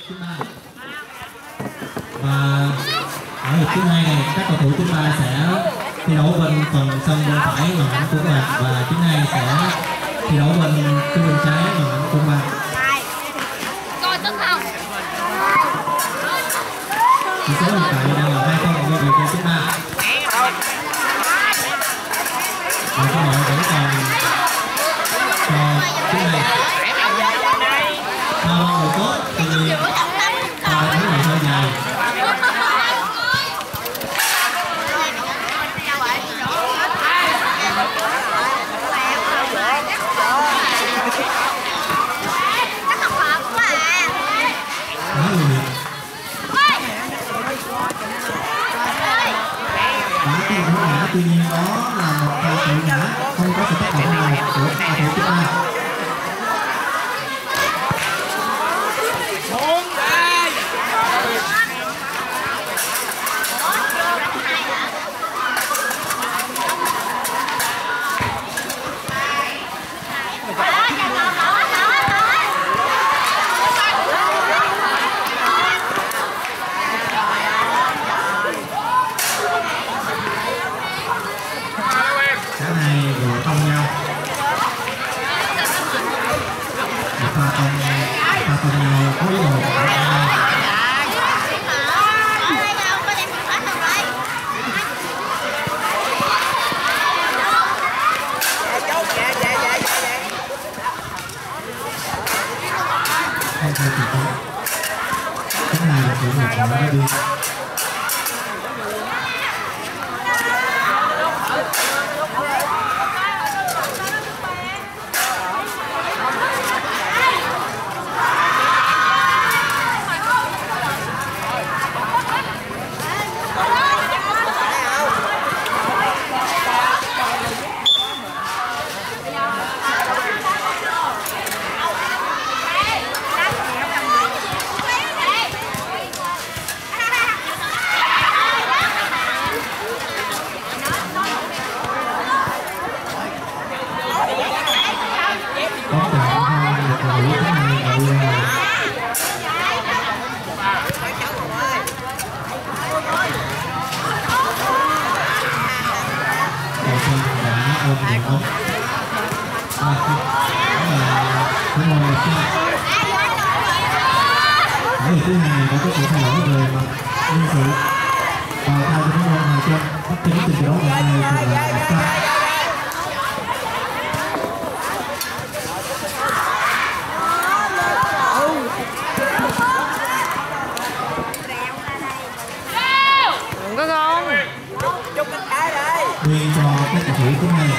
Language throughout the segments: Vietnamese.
thứ ba. Và ở hiệp thứ hai này các cầu thủ thứ ba sẽ thi đấu bên phần sân bên phải màn ảnh của bạn và thứ hai sẽ thi đấu bên phía bên trái màn ảnh của bạn. Coi tức không? Tỷ số hiện tại đang là 2-0 về đội thứ ba. Và các bạn vẫn còn cho thứ hai. Ba người tốt tuy nhiên pha đánh là hơi dài. Tuy nhiên đó là một pha tự ngã, không có sự tác động nào của cầu thủ thứ ba. Thứ hai có sự thay đổi về mặt nhân sự và thay cho những môn nào trên bất kỳ trình chiến đấu ngày nay thì là sao? Đừng có ngon. Quyền cho các cầu thủ thứ hai.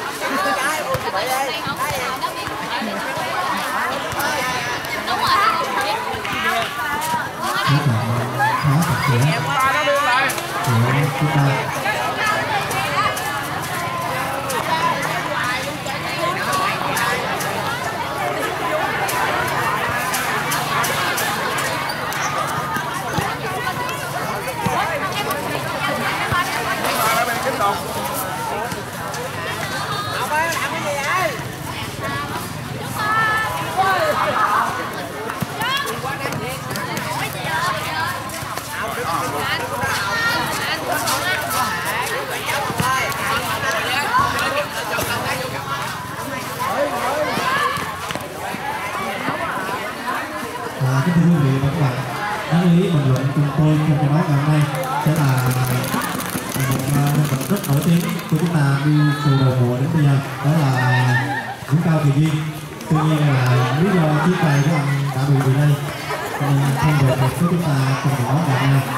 Kính thưa quý vị và các bạn, đáng lý bình luận cùng tôi trong trận đấu ngày hôm nay sẽ là một nhân vật rất nổi tiếng của chúng ta đi từ đầu mùa đến bây giờ, đó là Dũng Cao Kỳ Duyên. Tuy nhiên là lý do chiếc tay của anh đã bị delay nên không được với chúng ta trong trận đấu ngày hôm nay.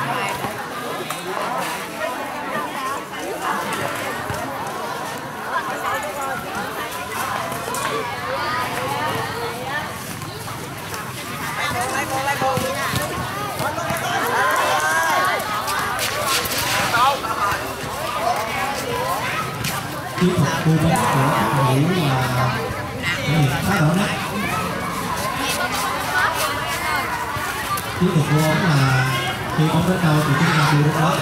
Kỹ thuật cô bóng của các cầu thủ là khá rõ nét. Kỹ thuật cô bóng là khi bóng đến đâu thì chúng ta đưa đến đó.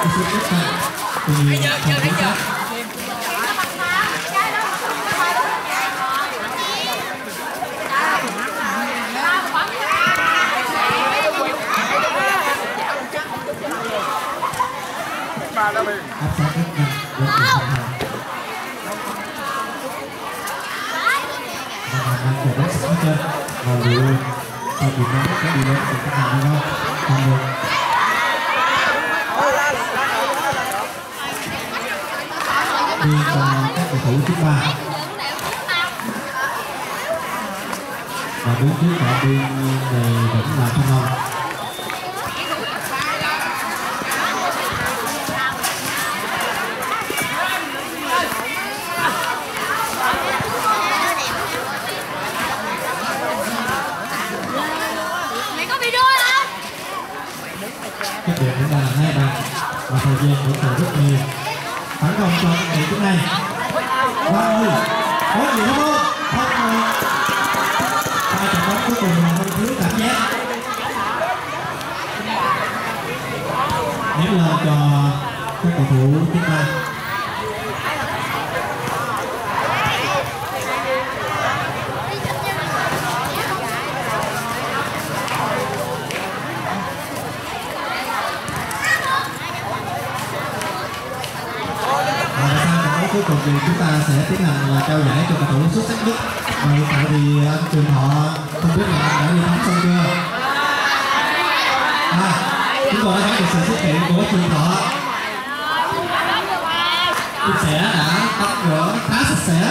cái số nhất này thì không chính xác. Áp sát rất nhanh đến từ sân hàng. Và đang chờ bóng sẵn trên và liệu sau điểm đó có đi đến từ sân hàng hay không? Không được. Đi cho các cầu thủ thứ ba và đứng trước cả bên này vẫn là Thanh Hồng. Các điểm cũng đang là 2 bàn và thời gian vẫn còn rất nhiều. Phản công cho đội thứ này. Wow ơi, có gì không? Không rồi. Hai trận bóng cuối cùng là không thiếu cảm giác. Ném lên cho các cầu thủ thứ ba. Cuối cùng thì chúng ta sẽ tiến hành trao giải cho cầu thủ xuất sắc nhất. Và hiện tại thì anh Trường Thọ không biết là anh đã đi thắng xong chưa? Chúng tôi đã thấy được sự xuất hiện của Trường Thọ. Chia sẻ đã tắm rửa khá sạch sẽ.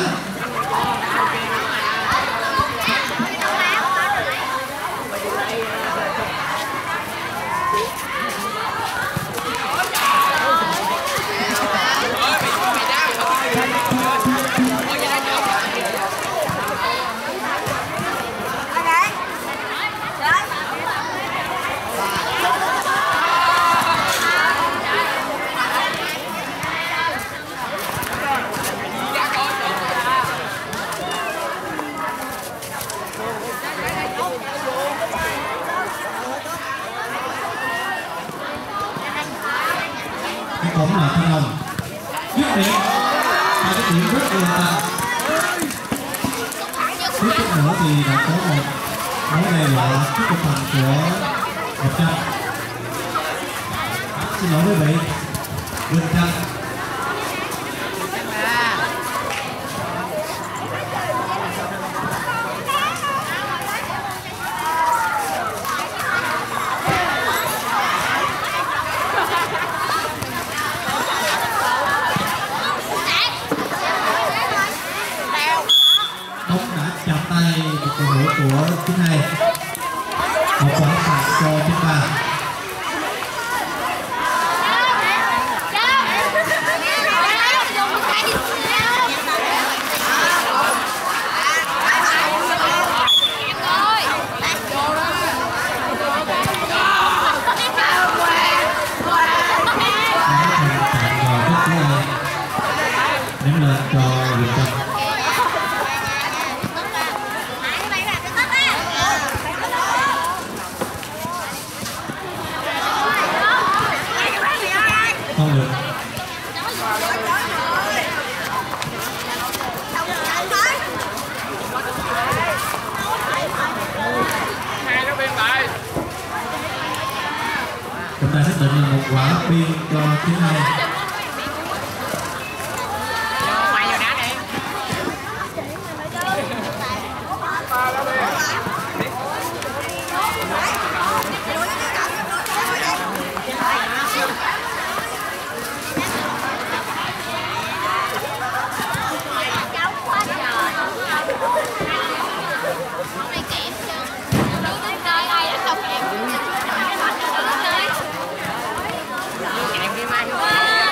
Cũng là Thanh Hồng dứt điểm và cái điểm rất là tàn. Tiếp tục nữa thì đã có một mối đe dọa trước tinh thần của Ngọc Trâm. Xin lỗi quý vị, Quỳnh Trâm. Chạm tay một cầu thủ của thứ hai, một quả phạt cho thứ ba. Ném lên cho Quỳnh Trâm. Không được. Chúng ta xác định là một quả biên cho thứ hai. Wow.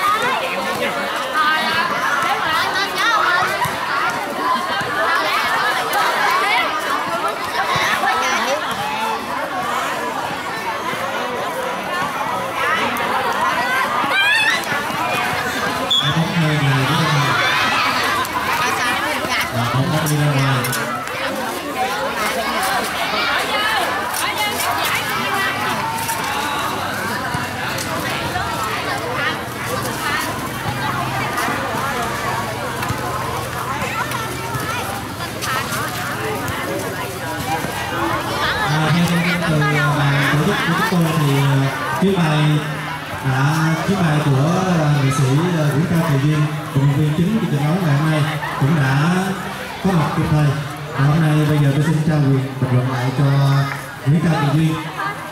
chiếu bài của nghệ sĩ Nguyễn Cao Kỳ Duyên, vận động viên chính của trận đấu ngày hôm nay cũng đã có mặt kịp thời. Và hôm nay bây giờ tôi xin trao quyền bình luận lại cho Nguyễn Cao Kỳ Duyên.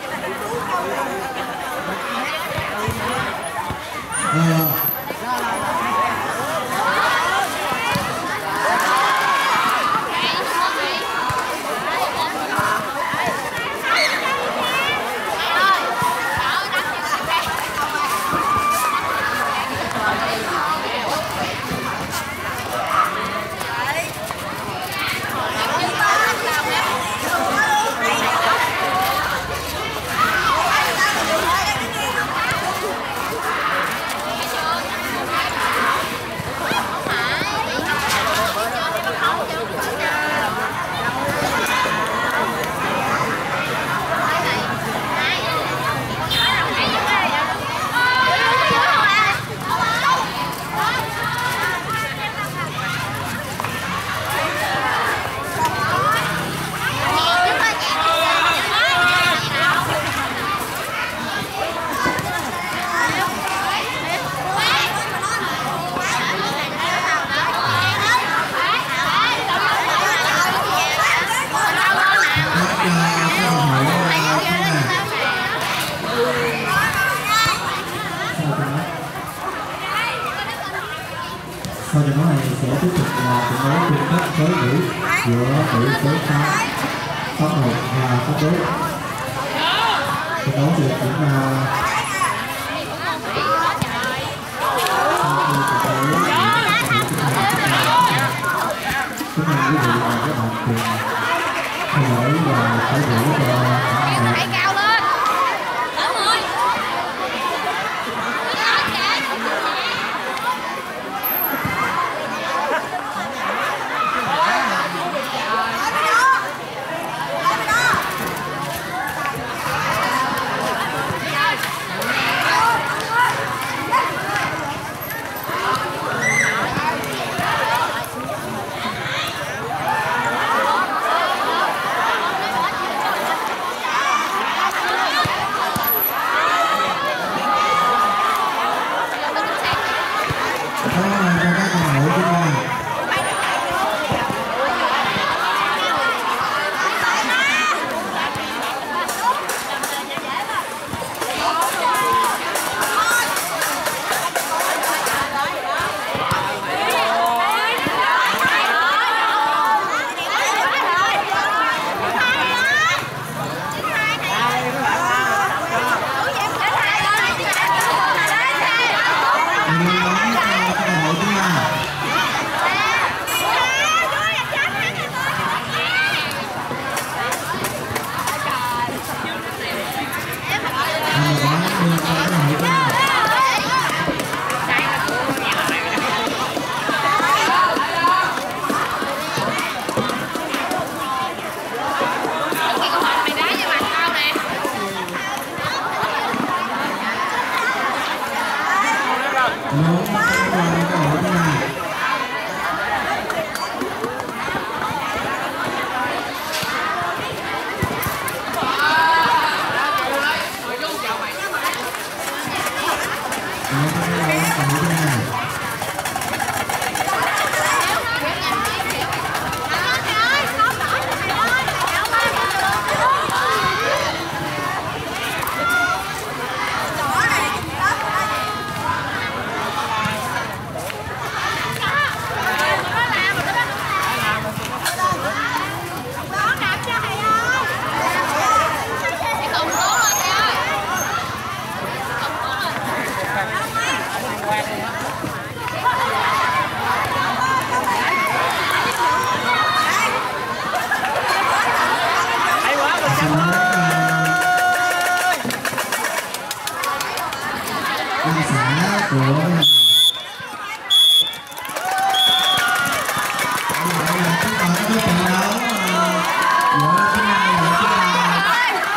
Sau trận đấu này sẽ tiếp tục là trận đấu chung kết với nữ giữa đội số 6 1 và cấp đối. Trận đấu sẽ được diễn ra chúng ta quý vị và các bạn cùng theo dõi và cổ vũ cho Hãy cao lên.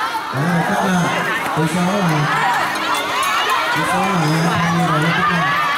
Tỷ số là 20 rồi.